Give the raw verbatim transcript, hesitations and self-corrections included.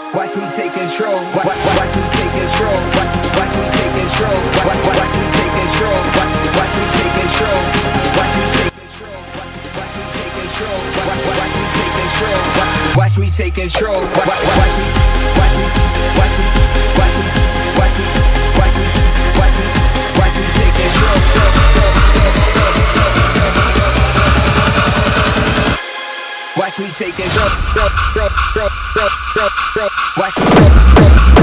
Watch me take control. Watch, watch me take control. Watch, watch me take control. Watch, watch me take control. Watch, watch me take control. Watch me take control. Watch me take control. Watch, watch me take control. Watch me take control. Watch, watch me, watch me, watch me, watch me, watch me, watch me, watch me, watch me take control. Watch me take control. Watch me.